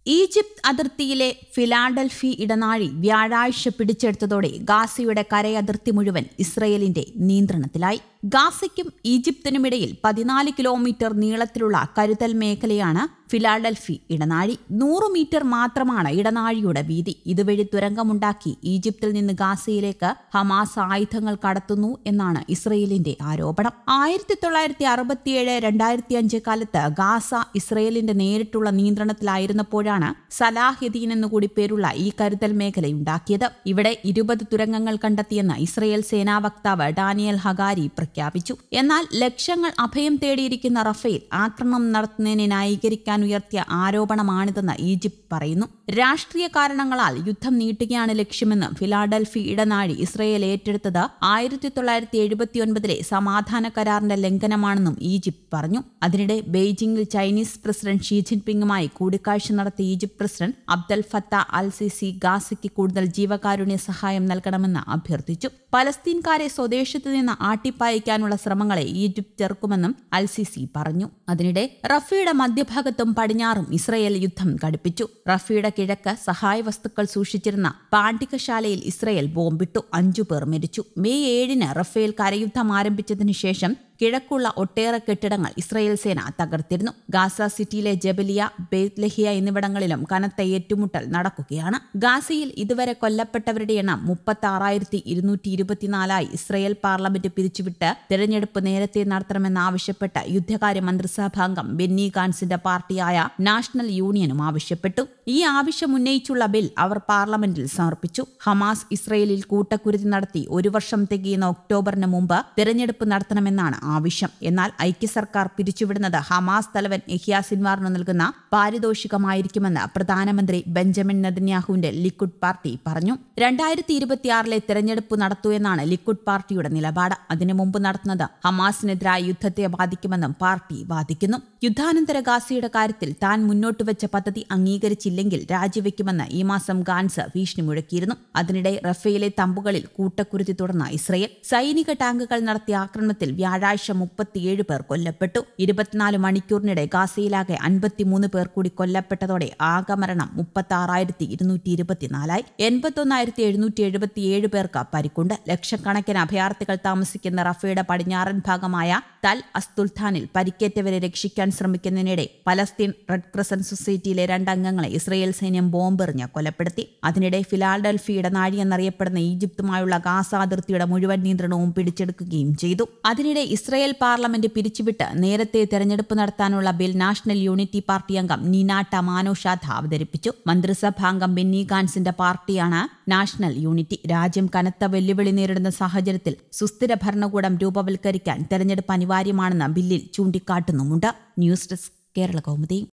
Egypt അതിർത്തിയിലെ Philadelphi ഇടനാഴി വ്യാഴാഴ്ച പിടിച്ചെടുത്തതോടെ ഗാസയുടെ കരയതിർത്തി മുഴുവൻ ഇസ്രയേലിന്റെ നിയന്ത്രണത്തിലായി. ഗാസയ്ക്കും ഈജിപ്തിനുമിടയിൽ 14 കിലോമീറ്റർ നീളത്തിലുള്ള കരുതൽ മേഖലയാണ് ഫിലാഡൽഫി ഇടനാഴി. 100 മീറ്റർ മാത്രമാണ് ഇടനാഴിയുടെ വീതി. ഇതുവഴി തുരങ്കമുണ്ടാക്കി ഈജിപ്തിൽ നിന്ന് ഗാസയിലേക്ക് ഹമാസ് ആയുധങ്ങൾ കടത്തുന്നു എന്നാണ് ഇസ്രയേലിന്റെ ആരോപണം. 1967-2005 കാലത്ത് ഗാസ ഇസ്രയേലിന്റെ നേരിട്ടുള്ള നിയന്ത്രണത്തിലായിരുന്നപ്പോഴാണ് സലാഹ്യദീൻ എന്നുകൂടി പേരുള്ള ഈ കരുതൽ മേഖലയുണ്ടാക്കിയത്. ഇവിടെ 20 തുരങ്കങ്ങൾ കണ്ടെത്തിയെന്ന് ഇസ്രയേൽ സേനാ വക്താവ് ഡാനിയൽ ഹഗാരി പ്രഖ്യാപിച്ചു. എന്നാൽ ലക്ഷങ്ങൾ അഭയം തേടിയിരിക്കുന്ന റഫേൽ ആക്രമണം നടത്തുന്നതിനെ ന്യായീകരിക്കാൻ ഉയർത്തിയ ആരോപണമാണിതെന്ന് ഈജിപ്ത് പറയുന്നു. രാഷ്ട്രീയ കാരണങ്ങളാൽ യുദ്ധം നീട്ടുകയാണ് ലക്ഷ്യമെന്ന് ഫിലാഡൽഫി ഇടനാഴി ഇസ്രയേൽ ഏറ്റെടുത്തത് 1979 സമാധാന കരാറിന്റെ ലംഘനമാണെന്നും ഈജിപ്ത് പറഞ്ഞു. അതിനിടെ ബെയ്ജിംഗിൽ ചൈനീസ് പ്രസിഡന്റ് ഷീ ജിൻപിങ്ങുമായി കൂടിക്കാഴ്ച നടത്തിയ Egypt president Abdel Fattah al Sisi ഗാസയ്ക്ക് കൂടുതൽ ജീവകാരുണ്യ സഹായം നൽകണമെന്ന് അഭ്യർത്ഥിച്ചു. പലസ്തീൻകാരെ സ്വദേശത്ത് നിന്ന് ആട്ടിപ്പായിക്കാനുള്ള ശ്രമങ്ങളെ ഈജിപ്ത് ചെറുക്കുമെന്നും അൽ സിസി പറഞ്ഞു. അതിനിടെ റഫയുടെ മധ്യഭാഗത്തും പടിഞ്ഞാറും ഇസ്രയേൽ യുദ്ധം കടുപ്പിച്ചു. റഫയുടെ കിഴക്ക് സഹായ വസ്തുക്കൾ സൂക്ഷിച്ചിരുന്ന പാണ്ഡികശാലയിൽ ഇസ്രയേൽ ബോംബിട്ടു. 5 പേർ മരിച്ചു. മെയ് 7 റഫേൽ കരയുദ്ധം ആരംഭിച്ചതിനു ശേഷം കിഴക്കുള്ള ഒട്ടേറെ കെട്ടിടങ്ങൾ ഇസ്രയേൽ സേന തകർത്തിരുന്നു. ഗാസ സിറ്റിയിലെ ജബലിയ, ബെയ്ത്ലഹിയ എന്നിവിടങ്ങളിലും കനത്ത ഏറ്റുമുട്ടൽ നടക്കുകയാണ്. ഗാസയിൽ ഇതുവരെ കൊല്ലപ്പെട്ടവരുടെ എണ്ണം 36,224 ഇസ്രയേൽ പാർലമെന്റ് പിരിച്ചുവിട്ട് തെരഞ്ഞെടുപ്പ് നേരത്തെ നടത്തണമെന്നാവശ്യപ്പെട്ട് യുദ്ധകാര്യ മന്ത്രിസഭാംഗം ബെന്നി ഗാൻസിന്റെ പാർട്ടിയായ നാഷണൽ യൂണിയനും ആവശ്യപ്പെട്ടു. ഈ ആവശ്യം ഉന്നയിച്ചുള്ള ബിൽ അവർ പാർലമെന്റിൽ സമർപ്പിച്ചു. ഹമാസ് ഇസ്രയേലിൽ കൂട്ടക്കുരുതി നടത്തി 1 വർഷം തികയുന്ന ഒക്ടോബറിന് മുമ്പ് തെരഞ്ഞെടുപ്പ് നടത്തണമെന്നാണ് ആവശ്യം. എന്നാൽ ഐക്യ സർക്കാർ പിരിച്ചുവിടുന്നത് ഹമാസ് തലവൻ യഹ്യാ സിൻവാറിന് നൽകുന്ന പാരിതോഷികമായിരിക്കുമെന്ന് പ്രധാനമന്ത്രി ബെഞ്ചമിൻ നെതന്യാഹുവിന്റെ ലിക്കുഡ് പാർട്ടി പറഞ്ഞു. 2026 തെരഞ്ഞെടുപ്പ് നടത്തൂ എന്നാണ് ലിക്കുഡ് പാർട്ടിയുടെ നിലപാട്. അതിനു മുമ്പ് നടത്തുന്നത് ഹമാസിനെതിരായ യുദ്ധത്തെ ബാധിക്കുമെന്നും പാർട്ടി വാദിക്കുന്നു. യുദ്ധാനന്തര ഗാസയുടെ കാര്യത്തിൽ താൻ മുന്നോട്ടുവച്ച പദ്ധതി അംഗീകരിച്ചില്ലെങ്കിൽ രാജിവെക്കുമെന്ന് ഈ മാസം ഗാൻസ് ഭീഷണി മുഴക്കിയിരുന്നു. അതിനിടെ റഫേലെ തമ്പുകളിൽ കൂട്ടക്കുരുതി തുടർന്ന ഇസ്രയേൽ സൈനിക ടാങ്കുകൾ നടത്തിയ ആക്രമണത്തിൽ വ്യാഴാഴ്ച 37 പേർ കൊല്ലപ്പെട്ടു. 24 മണിക്കൂറിനിടെ ഗാസയിലാകെ 53 പേർ കൂടി കൊല്ലപ്പെട്ടതോടെ ആകെ മരണം 36,224. 81,777 പേർക്ക് പരിക്കുണ്ട്. ലക്ഷക്കണക്കിന് അഭയാർത്ഥികൾ താമസിക്കുന്ന റഫയുടെ പടിഞ്ഞാറൻ ഭാഗമായ തൽ അസ്തുൽത്താനിൽ പരിക്കേറ്റവരെ രക്ഷിക്കാൻ ശ്രമിക്കുന്നതിനിടെ പലസ്തീൻ റെഡ് ക്രസന്റ് സൊസൈറ്റിയിലെ 2 അംഗങ്ങളെ ഇസ്രയേൽ സൈന്യം ബോംബെറിഞ്ഞ് കൊലപ്പെടുത്തി. അതിനിടെ ഫിലാഡൽഫി ഇടനാഴി എന്നറിയപ്പെടുന്ന ഈജിപ്തുമായുള്ള ഗാസ അതിർത്തിയുടെ മുഴുവൻ നിയന്ത്രണവും പിടിച്ചെടുക്കുകയും ചെയ്തു. അതിനിടെ ഇസ്രയേൽ പാർലമെന്റ് പിരിച്ചുവിട്ട് നേരത്തെ തെരഞ്ഞെടുപ്പ് നടത്താനുള്ള ബിൽ നാഷണൽ യൂണിറ്റി പാർട്ടി അംഗം നിനാട്ട മാനോഷാഥ അവതരിപ്പിച്ചു. മന്ത്രിസഭാംഗം ബെന്നി ഗാൻസിന്റെ പാർട്ടിയാണ് നാഷണൽ യൂണിറ്റി. രാജ്യം കനത്ത വെല്ലുവിളി നേരിടുന്ന സാഹചര്യത്തിൽ സുസ്ഥിര ഭരണകൂടം രൂപവൽക്കരിക്കാൻ തെരഞ്ഞെടുപ്പ് അനിവാര്യമാണെന്ന് ബില്ലിൽ ചൂണ്ടിക്കാട്ടുന്നുമുണ്ട്. News desk Kerala Kaumudi.